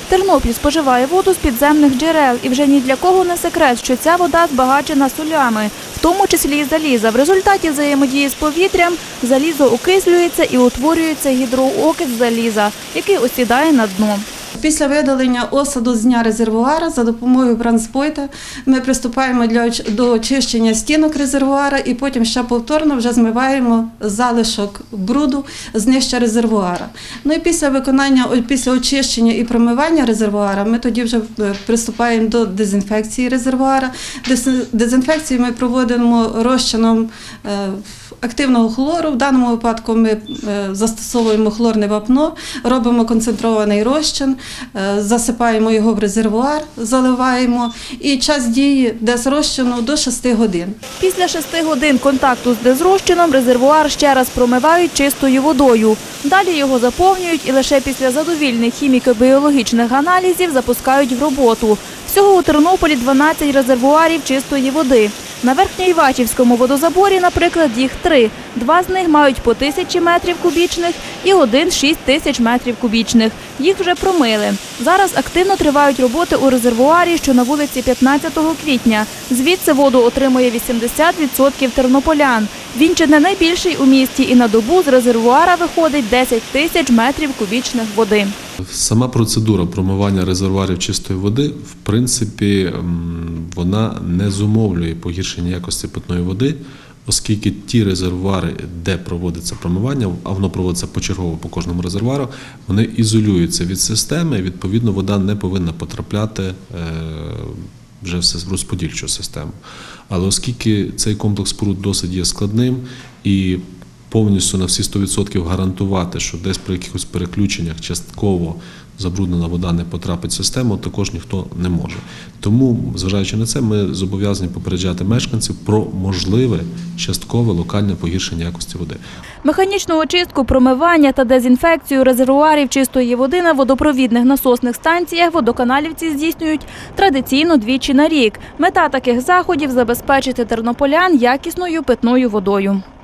Тернопіль споживає воду з підземних джерел. І вже ні для кого не секрет, що ця вода збагачена солями, в тому числі і заліза. В результаті взаємодії з повітрям залізо окислюється і утворюється гідроокис заліза, який осідає на дно. Після видалення осаду з дна резервуара за допомогою бронспойта ми приступаємо до очищення стінок резервуара і потім ще повторно вже змиваємо залишок бруду з днища резервуара. Ну і після очищення і промивання резервуара ми тоді вже приступаємо до дезінфекції резервуара. Дезінфекцію ми проводимо розчином активного хлору. В даному випадку ми застосовуємо хлорне вапно, робимо концентрований розчин, засипаємо його в резервуар, заливаємо і час дії дезрозчину до 6 годин. Після 6 годин контакту з дезрозчином резервуар ще раз промивають чистою водою. Далі його заповнюють і лише після задовільних хіміко-біологічних аналізів запускають в роботу. Всього у Тернополі 12 резервуарів чистої води. На Верхньоівачівському водозаборі, наприклад, їх 3. 2 з них мають по 1000 метрів кубічних і 1 – 6000 метрів кубічних. Їх вже промили. Зараз активно тривають роботи у резервуарі, що на вулиці 15 квітня. Звідси воду отримує 80% тернополян. Він чи не найбільший у місті, і на добу з резервуара виходить 10 000 метрів кубічних води. Сама процедура промивання резервуарів чистої води, в принципі, вона не зумовлює погіршення якості питної води, оскільки ті резервуари, де проводиться промивання, а воно проводиться почергово по кожному резервуару, вони ізолюються від системи, і, відповідно, вода не повинна потрапляти вже в розподільчу систему. Але оскільки цей комплекс споруд досить є складним і повністю на всі 100% гарантувати, що десь при якихось переключеннях частково забруднена вода не потрапить в систему, також ніхто не може. Тому, зважаючи на це, ми зобов'язані попереджати мешканців про можливе часткове локальне погіршення якості води. Механічну очистку, промивання та дезінфекцію резервуарів чистої води на водопровідних насосних станціях водоканалівці здійснюють традиційно двічі на рік. Мета таких заходів – забезпечити тернополян якісною питною водою.